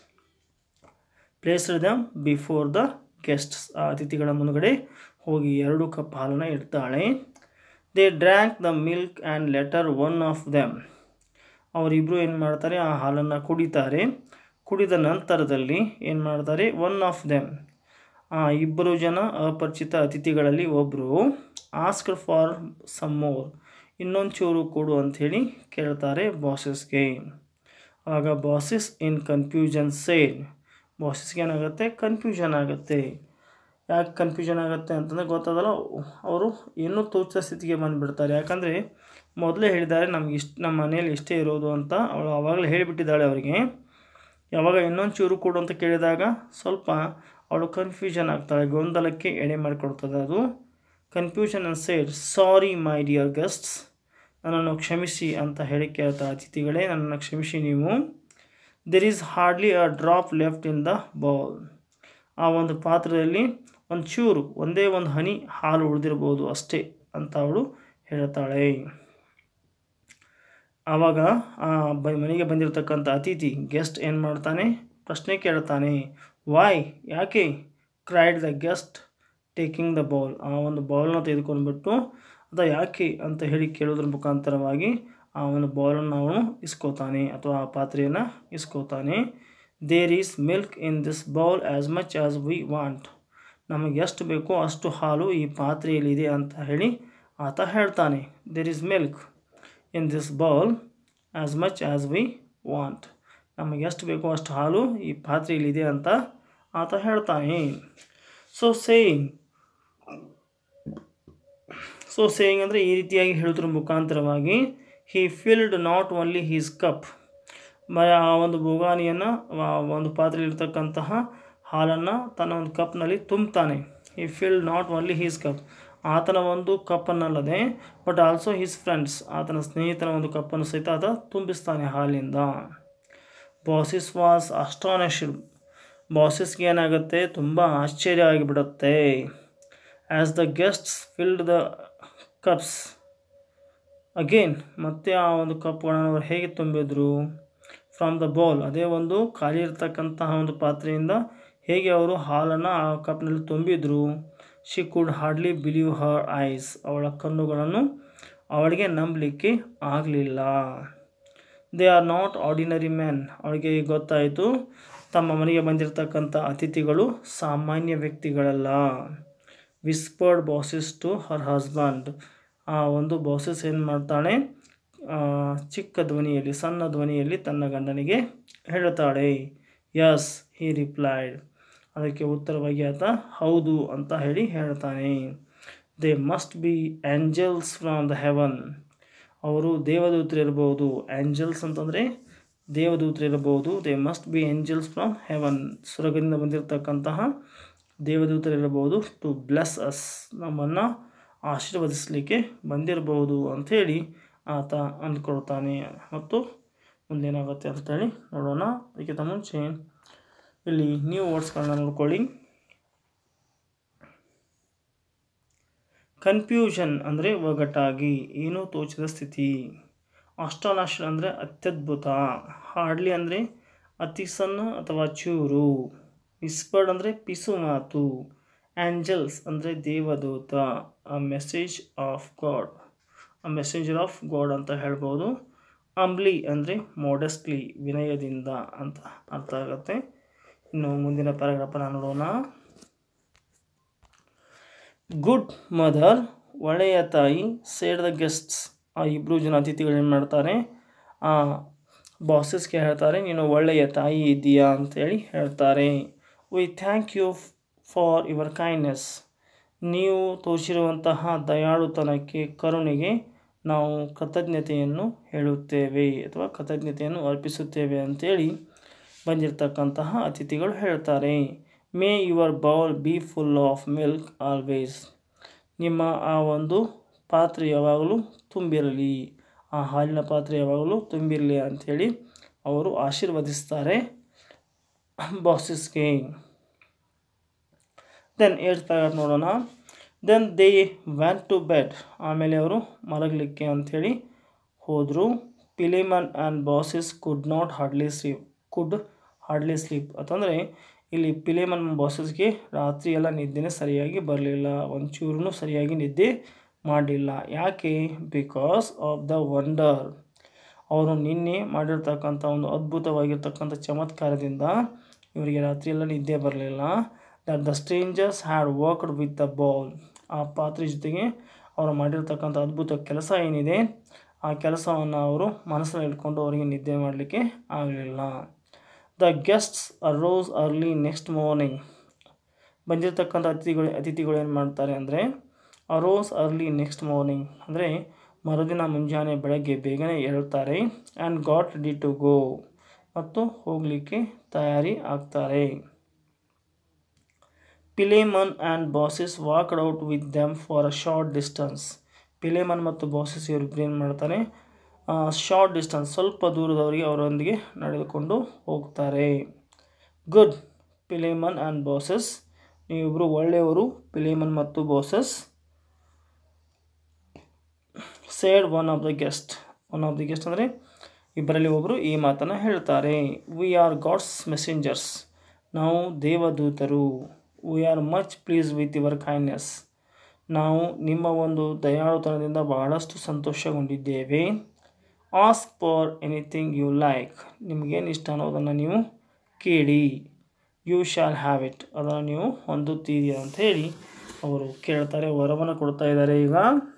Placed them before the guests, ಆ ಅತಿಥಿಗಳ ಮುಂದುಗಡೆ ಹೋಗಿ ಎರಡು ಕಪ್ ಹಾಲನ್ನು ಇಡ್ತಾಳೆ. They drank the milk and later one of them, ಅವರಿಬ್ಬರು ಏನು ಮಾಡ್ತಾರೆ, ಆ ಹಾಲನ್ನು ಕುಡಿತಾರೆ. ಕುಡಿದ ನಂತರದಲ್ಲಿ ಏನು ಮಾಡ್ತಾರೆ, ಒನ್ ಆಫ್ ದೆಮ್, ಆ ಇಬ್ಬರು ಜನ ಅಪರಿಚಿತ ಅತಿಥಿಗಳಲ್ಲಿ ಒಬ್ಬರು ಆಸ್ಕ್ಡ್ ಫಾರ್ ಸಮ್ ಮೋರ್, ಇನ್ನೊಂದು ಚೂರು ಕೊಡು ಅಂಥೇಳಿ ಕೇಳ್ತಾರೆ ಬಾಸಸ್ಗೆ. ಆಗ ಬಾಸಸ್ ಇನ್ ಕನ್ಫ್ಯೂಷನ್ ಸೇಡ್, ಬಾಸಸ್ಗೆ ಏನಾಗುತ್ತೆ, ಕನ್ಫ್ಯೂಷನ್ ಆಗುತ್ತೆ. ಯಾಕೆ ಕನ್ಫ್ಯೂಷನ್ ಆಗುತ್ತೆ ಅಂತಂದರೆ ಗೊತ್ತಾದಲ್ಲ, ಅವರು ಇನ್ನೂ ತೋಚದ ಸ್ಥಿತಿಗೆ ಬಂದುಬಿಡ್ತಾರೆ. ಯಾಕಂದರೆ ಮೊದಲೇ ಹೇಳಿದ್ದಾರೆ ನಮ್ಗೆ ಇಷ್ಟು, ನಮ್ಮ ಮನೆಯಲ್ಲಿ ಇಷ್ಟೇ ಇರೋದು ಅಂತ ಅವಳು ಆವಾಗಲೇ ಹೇಳಿಬಿಟ್ಟಿದ್ದಾಳೆ ಅವರಿಗೆ. ಯಾವಾಗ ಇನ್ನೊಂದು ಚೂರು ಕೊಡು ಅಂತ ಕೇಳಿದಾಗ ಸ್ವಲ್ಪ ಅವಳು ಕನ್ಫ್ಯೂಷನ್ ಆಗ್ತಾಳೆ, ಗೊಂದಲಕ್ಕೆ ಎಡೆ ಮಾಡಿಕೊಡ್ತದೆ ಅದು. Confusion and said sorry my dear guests, ನನ್ನನ್ನು ಕ್ಷಮಿಸಿ ಅಂತ ಹೇಳಿ ಕೇಳ್ತಾಳೆ, ಅತಿಥಿಗಳೇ ನನ್ನನ್ನು ಕ್ಷಮಿಸಿ ನೀವು. There is hardly a drop left in the bowl, ಆ ಒಂದು ಪಾತ್ರದಲ್ಲಿ ಒಂದು ಚೂರು, ಒಂದೇ ಒಂದು ಹನಿ ಹಾಲು ಉಳಿದಿರ್ಬೋದು ಅಷ್ಟೇ ಅಂತ ಅವಳು ಹೇಳ್ತಾಳೆ. ಆವಾಗ ಆ ಬ ಮನೆಗೆ ಬಂದಿರತಕ್ಕಂಥ ಅತಿಥಿ ಗೆಸ್ಟ್ ಏನು ಮಾಡ್ತಾನೆ, ಪ್ರಶ್ನೆ ಕೇಳ್ತಾನೆ. ವಾಯ್, ಯಾಕೆ? Cried the guest taking the bowl, ಆ ಒಂದು ಬೌಲ್ನ ತೆಗೆದುಕೊಂಡ್ಬಿಟ್ಟು ಅದ ಯಾಕೆ ಅಂತ ಹೇಳಿ ಕೇಳೋದ್ರ ಮುಖಾಂತರವಾಗಿ ಆ ಒಂದು ಬೌಲನ್ನು ಅವನು ಇಸ್ಕೋತಾನೆ ಅಥವಾ ಆ ಪಾತ್ರೆಯನ್ನು ಇಸ್ಕೋತಾನೆ. There is milk in this bowl as much as we want, ನಮಗೆ ಎಷ್ಟು ಬೇಕೋ ಅಷ್ಟು ಹಾಲು ಈ ಪಾತ್ರೆಯಲ್ಲಿದೆ ಅಂತ ಹೇಳಿ ಆತ ಹೇಳ್ತಾನೆ. There is milk in this bowl as much as we want, ನಮಗೆ ಎಷ್ಟು ಬೇಕೋ ಅಷ್ಟು ಹಾಲು ಈ ಪಾತ್ರೆಯಲ್ಲಿದೆ ಅಂತ ಆತ ಹೇಳ್ತಾನೆ. ಸೊ ಸೇಯಿಂಗ್ ಸೊ ಸೇಯಿಂಗ್ ಅಂದರೆ ಈ ರೀತಿಯಾಗಿ ಹೇಳೋದ್ರ ಮುಖಾಂತರವಾಗಿ he filled not only his cup, ಆ ಒಂದು ಬೋಗಾನಿಯನ್ನು ಒಂದು ಪಾತ್ರೆಯಲ್ಲಿರ್ತಕ್ಕಂತಹ ಹಾಲನ್ನು ತನ್ನ ಒಂದು ಕಪ್ನಲ್ಲಿ ತುಂಬ್ತಾನೆ. He filled not only his cup, ಆತನ ಒಂದು ಕಪ್ಪನ್ನಲ್ಲದೆ ಬಟ್ ಆಲ್ಸೋ ಹೀಸ್ ಫ್ರೆಂಡ್ಸ್, ಆತನ ಸ್ನೇಹಿತನ ಒಂದು ಕಪ್ಪನ್ನು ಸಹಿತ ಆತ ತುಂಬಿಸ್ತಾನೆ ಹಾಲಿನಿಂದ. ಬಾಸಿಸ್ ವಾಸ್ ಅಸ್ಟಾನಿಶ್ಡ್, ಬಾಸಿಸ್ಗೆ ಏನಾಗುತ್ತೆ, ತುಂಬ ಆಶ್ಚರ್ಯ ಆಗಿಬಿಡುತ್ತೆ. As the guests filled the cups again, ಮತ್ತೆ ಆ ಒಂದು ಕಪ್ಗಳನ್ನು ಅವರು ಹೇಗೆ ತುಂಬಿದ್ರು, ಫ್ರಮ್ ದ ಬೌಲ್, ಅದೇ ಒಂದು ಖಾಲಿ ಇರತಕ್ಕಂತಹ ಒಂದು ಪಾತ್ರೆಯಿಂದ ಹೇಗೆ ಅವರು ಹಾಲನ್ನು ಆ ಕಪ್ನಲ್ಲಿ ತುಂಬಿದ್ರು. She could hardly believe her eyes, ಅವಳ ಕಣ್ಣುಗಳನ್ನು ಅವಳಿಗೆ ನಂಬಲಿಕ್ಕೆ ಆಗಲಿಲ್ಲ. They are not ordinary men, ಅವಳಿಗೆ ಗೊತ್ತಾಯಿತು ತಮ್ಮ ಮನೆಗೆ ಬಂದಿರತಕ್ಕಂಥ ಅತಿಥಿಗಳು ಸಾಮಾನ್ಯ ವ್ಯಕ್ತಿಗಳಲ್ಲ. Whispered Baucis to her husband, ಆ ಒಂದು ಬಾಸಸ್ ಏನು ಮಾಡ್ತಾಳೆ, ಚಿಕ್ಕ ಧ್ವನಿಯಲ್ಲಿ ಸಣ್ಣ ಧ್ವನಿಯಲ್ಲಿ ತನ್ನ ಗಂಡನಿಗೆ ಹೇಳ್ತಾಳೆ. ಯಸ್ ಹಿ ರಿಪ್ಲೈಡ್, ಅದಕ್ಕೆ ಉತ್ತರವಾಗಿ ಆತ ಹೌದು ಅಂತ ಹೇಳಿ ಹೇಳ್ತಾನೆ. They must be angels from the heaven, ಅವರು ದೇವದೂತರಿರ್ಬೋದು. ಏಂಜಲ್ಸ್ ಅಂತಂದರೆ ದೇವದೂತರಿರ್ಬೋದು. They must be angels from heaven, ಸ್ವರ್ಗದಿಂದ ಬಂದಿರತಕ್ಕಂತಹ ದೇವದೂತರಿರ್ಬೋದು. ಟು ಬ್ಲೆಸ್ ಅಸ್, ನಮ್ಮನ್ನು ಆಶೀರ್ವದಿಸಲಿಕ್ಕೆ ಬಂದಿರಬಹುದು ಅಂಥೇಳಿ ಆತ ಅಂದ್ಕೊಳ್ತಾನೆ. ಮತ್ತು ಮುಂದೇನಾಗುತ್ತೆ ಅಂತೇಳಿ ನೋಡೋಣ. ಅದಕ್ಕಿಂತ ಮುಂಚೆ ಇಲ್ಲಿ ನ್ಯೂ ವರ್ಡ್ಸ್ಗಳನ್ನ ನೋಡ್ಕೊಳ್ಳಿ. ಕನ್ಫ್ಯೂಷನ್ ಅಂದರೆ ಒಗಟಾಗಿ, ಏನೂ ತೋಚದ ಸ್ಥಿತಿ. ಅಸ್ಟಾನಿಶ್ಡ್ ಅಂದರೆ ಅತ್ಯದ್ಭುತ. ಹಾರ್ಡ್ಲಿ ಅಂದರೆ ಅತಿ ಸಣ್ಣ ಅಥವಾ ಚೂರು. ವಿಸ್ಪರ್ಡ್ ಅಂದರೆ ಪಿಸು ಮಾತು. ಆ್ಯಂಜಲ್ಸ್ ಅಂದರೆ ದೇವದೂತ. A message of God, a messenger of God ಅಂತ ಹೇಳ್ಬೋದು. ಅಂಬ್ಲಿ ಅಂದರೆ ಮೋಡೆಸ್ಟ್ಲಿ, ವಿನಯದಿಂದ ಅಂತ ಅರ್ಥ ಆಗುತ್ತೆ. ಇನ್ನು ಮುಂದಿನ ಪ್ಯಾರಾಗ್ರಾಫನ್ನು ನೋಡೋಣ. ಗುಡ್ ಮದರ್, ಒಳ್ಳೆಯ ತಾಯಿ, ಸೇಡ್ ದ ಗೆಸ್ಟ್ಸ್, ಆ ಇಬ್ಬರು ಜನ ಅತಿಥಿಗಳು ಏನು ಮಾಡ್ತಾರೆ, ಆ ಬಾಸಸ್ಗೆ ಹೇಳ್ತಾರೆ ನೀನು ಒಳ್ಳೆಯ ತಾಯಿ ಇದ್ದೀಯಾ ಅಂತೇಳಿ ಹೇಳ್ತಾರೆ. We thank you for your kindness, ನೀವು ತೋರಿಸಿರುವಂತಹ ದಯಾಳುತನಕ್ಕೆ, ಕರುಣೆಗೆ ನಾವು ಕೃತಜ್ಞತೆಯನ್ನು ಹೇಳುತ್ತೇವೆ ಅಥವಾ ಕೃತಜ್ಞತೆಯನ್ನು ಅರ್ಪಿಸುತ್ತೇವೆ ಅಂತೇಳಿ ಬಂದಿರತಕ್ಕಂತಹ ಅತಿಥಿಗಳು ಹೇಳ್ತಾರೆ. May your bowl be full of milk always, ನಿಮ್ಮ ಆ ಒಂದು ಪಾತ್ರೆ ಯಾವಾಗಲೂ ತುಂಬಿರಲಿ, ಆ ಹಾಲಿನ ಪಾತ್ರೆ ಯಾವಾಗಲೂ ತುಂಬಿರಲಿ ಅಂಥೇಳಿ ಅವರು ಆಶೀರ್ವದಿಸ್ತಾರೆ ಬಾಸಸ್ಗೆ. ದೆನ್ ಏಟ್ ಪ್ಯಾರಾಗ್ರಾಫ್ ನೋಡೋಣ. Then they went to bed, ಆಮೇಲೆ ಅವರು ಮಲಗಲಿಕ್ಕೆ ಅಂಥೇಳಿ ಹೋದರು. Philemon and Baucis could not hardly sleep could hardly sleep ಅಂತಂದರೆ ಇಲ್ಲಿ ಪಿಲೇಮನ್ ಬಾಸಸ್ಗೆ ರಾತ್ರಿ ಎಲ್ಲ ನಿದ್ದೆನೇ ಸರಿಯಾಗಿ ಬರಲಿಲ್ಲ, ಒಂಚೂರೂ ಸರಿಯಾಗಿ ನಿದ್ದೆ ಮಾಡಲಿಲ್ಲ. ಯಾಕೆ? ಬಿಕಾಸ್ ಆಫ್ ದ ವಂಡರ್, ಅವರು ನಿನ್ನೆ ಮಾಡಿರ್ತಕ್ಕಂಥ ಒಂದು ಅದ್ಭುತವಾಗಿರ್ತಕ್ಕಂಥ ಚಮತ್ಕಾರದಿಂದ ಇವರಿಗೆ ರಾತ್ರಿ ಎಲ್ಲ ನಿದ್ದೆ ಬರಲಿಲ್ಲ. That the strangers had worked with the bowl, ಆ ಪಾತ್ರೆ ಜೊತೆಗೆ ಅವರು ಮಾಡಿರ್ತಕ್ಕಂಥ ಅದ್ಭುತ ಕೆಲಸ ಏನಿದೆ ಆ ಕೆಲಸವನ್ನು ಅವರು ಮನಸ್ಸಲ್ಲಿ ಇಟ್ಕೊಂಡು ಅವರಿಗೆ ನಿದ್ದೆ ಮಾಡಲಿಕ್ಕೆ ಆಗಲಿಲ್ಲ. The guests arose early next morning, ಬಂದಿರತಕ್ಕಂಥ ಅತಿಥಿಗಳು ಅತಿಥಿಗಳು ಏನು ಮಾಡ್ತಾರೆ ಅಂದರೆ ಅರೋಸ್ ಅರ್ಲಿ ನೆಕ್ಸ್ಟ್ ಮಾರ್ನಿಂಗ್ ಅಂದರೆ ಮರುದಿನ ಮುಂಜಾನೆ ಬೆಳಗ್ಗೆ ಬೇಗನೆ ಏಳ್ತಾರೆ. And got ready to go, ಮತ್ತು ಹೋಗಲಿಕ್ಕೆ ತಯಾರಿ ಆಗ್ತಾರೆ. Philemon and Baucis walked out with them for a short distance, Philemon ಮತ್ತು ಬಾಸಸ್ ಇವರಿಬ್ಬರು ಏನು ಮಾಡ್ತಾರೆ, ಶಾರ್ಟ್ ಡಿಸ್ಟೆನ್ಸ್ ಸ್ವಲ್ಪ ದೂರದವರಿಗೆ ಅವರೊಂದಿಗೆ ನಡೆದುಕೊಂಡು ಹೋಗ್ತಾರೆ. ಗುಡ್ ಪಿಲೇಮನ್ ಆ್ಯಂಡ್ ಬಾಸಸ್, ನೀವಿಬ್ಬರು ಒಳ್ಳೆಯವರು ಪಿಲೇಮನ್ ಮತ್ತು Baucis. Said one of the guest, one of the guest ಅಂದರೆ ಇಬ್ಬರಲ್ಲಿ ಒಬ್ಬರು ಈ ಮಾತನ್ನು ಹೇಳ್ತಾರೆ. ವಿ ಆರ್ ಗಾಡ್ಸ್ ಮೆಸೆಂಜರ್ಸ್, ನಾವು ದೇವದೂತರು. We are much pleased with your kindness, ನಾವು ನಿಮ್ಮ ಒಂದು ದಯಾಳುತನದಿಂದ ಬಹಳಷ್ಟು ಸಂತೋಷಗೊಂಡಿದ್ದೇವೆ. Ask for anything you like, ನಿಮಗೇನು ಇಷ್ಟ ಅನ್ನೋದನ್ನು ನೀವು ಕೇಳಿ. ಯು ಶಾಲ್ ಹ್ಯಾವ್ ಇಟ್, ಅದನ್ನು ನೀವು ಹೊಂದುತ್ತೀರಿ ಅಂತ ಹೇಳಿ ಅವರು ಕೇಳ್ತಾರೆ, ವರವನ್ನು ಕೊಡ್ತಾ ಇದ್ದಾರೆ. ಈಗ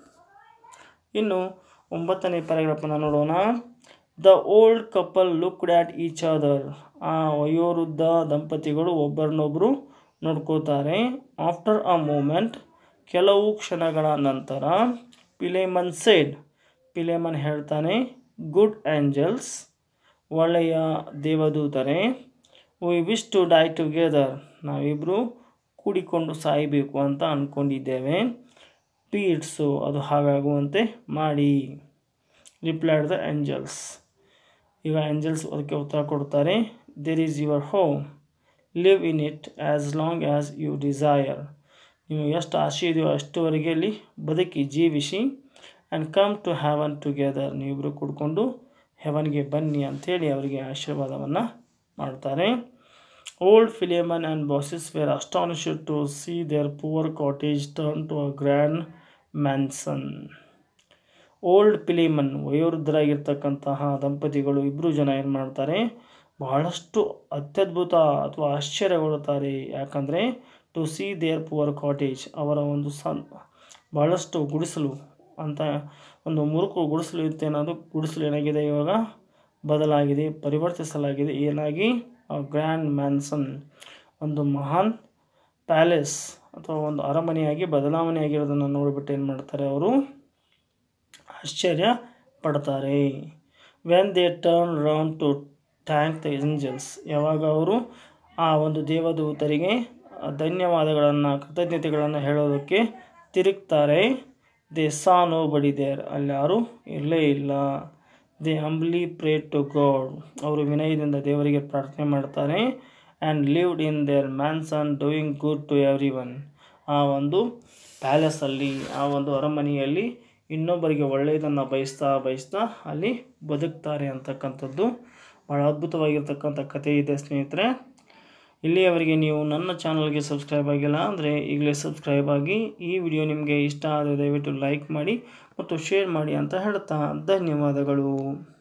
ಇನ್ನು ಒಂಬತ್ತನೇ ಪ್ಯಾರಾಗ್ರಾಫನ್ನು ನೋಡೋಣ. The old couple looked at each other, ಆ ವಯೋವೃದ್ಧ ದಂಪತಿಗಳು ಒಬ್ಬರನ್ನೊಬ್ಬರು ನೋಡ್ಕೋತಾರೆ. ಆಫ್ಟರ್ ಅ ಮೂಮೆಂಟ್, ಕೆಲವು ಕ್ಷಣಗಳ ನಂತರ, ಪಿಲೇಮನ್ ಸೇಡ್, ಪಿಲೇಮನ್ ಹೇಳ್ತಾನೆ, ಗುಡ್ ಏಂಜಲ್ಸ್, ಒಳ್ಳೆಯ ದೇವದೂತರೆ, we wish to die together, ನಾವಿಬ್ಬರು ಕೂಡಿಕೊಂಡು ಸಾಯಬೇಕು ಅಂತ ಅಂದ್ಕೊಂಡಿದ್ದೇವೆ. ಬಿ ಇಟ್ಸು, ಅದು ಹಾಗಾಗುವಂತೆ ಮಾಡಿ. ರಿಪ್ಲೈಡ್ ದ ಏಂಜಲ್ಸ್, ಈಗ ಏಂಜಲ್ಸ್ ಅದಕ್ಕೆ ಉತ್ತರ ಕೊಡ್ತಾರೆ. There is your home, live in it as long as you desire, ನೀವು ಎಷ್ಟು ಆಸೆ ಇದೆಯೋ ಅಷ್ಟುವರೆಗೆ ಅಲ್ಲಿ ಬದುಕಿ ಜೀವಿಸಿ. And come to heaven together, ನೀವಿಬ್ಬರು ಕೂಡ್ಕೊಂಡು ಹೆವನ್ಗೆ ಬನ್ನಿ ಅಂಥೇಳಿ ಅವರಿಗೆ ಆಶೀರ್ವಾದವನ್ನು ಮಾಡ್ತಾರೆ. Old Philemon and Baucis were astonished to see their poor cottage turn to a grand mansion. Old Philemon, ವಯೋವೃದ್ಧರಾಗಿರ್ತಕ್ಕಂತಹ ದಂಪತಿಗಳು ಇಬ್ಬರು ಜನ ಏನು ಮಾಡ್ತಾರೆ, ಬಹಳಷ್ಟು ಅತ್ಯದ್ಭುತ ಅಥವಾ ಆಶ್ಚರ್ಯಗೊಳ್ಳುತ್ತಾರೆ. ಯಾಕಂದರೆ to see their poor cottage, ಅವರ ಒಂದು ಸನ್ ಬಹಳಷ್ಟು ಗುಡಿಸಲು ಅಂತ ಒಂದು ಮುರುಕು ಗುಡಿಸಲು ಇರುತ್ತೆ, ಅನ್ನೋದು ಗುಡಿಸಲು ಏನಾಗಿದೆ ಇವಾಗ ಬದಲಾಗಿದೆ, ಪರಿವರ್ತಿಸಲಾಗಿದೆ. ಏನಾಗಿ ಗ್ರ್ಯಾಂಡ್ ಮ್ಯಾನ್ಸನ್, ಒಂದು ಮಹಾನ್ ಪ್ಯಾಲೇಸ್ ಅಥವಾ ಒಂದು ಅರಮನೆಯಾಗಿ ಬದಲಾವಣೆ ಆಗಿರೋದನ್ನು ನೋಡಿಬಿಟ್ಟು ಏನು ಮಾಡ್ತಾರೆ, ಅವರು ಆಶ್ಚರ್ಯ ಪಡ್ತಾರೆ. When they turn round to thank the angels, ಯಾವಾಗ ಅವರು ಆ ಒಂದು ದೇವದೂತರಿಗೆ ಧನ್ಯವಾದಗಳನ್ನು ಕೃತಜ್ಞತೆಗಳನ್ನು ಹೇಳೋದಕ್ಕೆ ತಿರುಗ್ತಾರೆ. They saw nobody there, ಅಲ್ಲಿ ಯಾರೂ ಇರಲೇ ಇಲ್ಲ. They humbly pray to God, ಅವರು ವಿನಯದಿಂದ ದೇವರಿಗೆ ಪ್ರಾರ್ಥನೆ ಮಾಡ್ತಾರೆ. And lived in their mansion doing good to everyone, ಆ ಒಂದು ಪ್ಯಾಲೇಸಲ್ಲಿ, ಆ ಒಂದು ಅರಮನೆಯಲ್ಲಿ ಇನ್ನೊಬ್ಬರಿಗೆ ಒಳ್ಳೆಯದನ್ನು ಬಯಸ್ತಾ ಬಯಸ್ತಾ ಅಲ್ಲಿ ಬದುಕ್ತಾರೆ ಅಂತಕ್ಕಂಥದ್ದು ಭಾಳ ಅದ್ಭುತವಾಗಿರ್ತಕ್ಕಂಥ ಕಥೆ ಇದೆ ಸ್ನೇಹಿತರೆ. ಇಲ್ಲಿಯವರೆಗೆ ನೀವು ನನ್ನ ಚಾನಲ್ಗೆ ಸಬ್ಸ್ಕ್ರೈಬ್ ಆಗಿಲ್ಲ ಅಂದರೆ ಈಗಲೇ ಸಬ್ಸ್ಕ್ರೈಬ್ ಆಗಿ. ಈ ವಿಡಿಯೋ ನಿಮಗೆ ಇಷ್ಟ ಆದರೆ ದಯವಿಟ್ಟು ಲೈಕ್ ಮಾಡಿ ಮತ್ತು ಶೇರ್ ಮಾಡಿ ಅಂತ ಹೇಳ್ತಾ ಧನ್ಯವಾದಗಳು.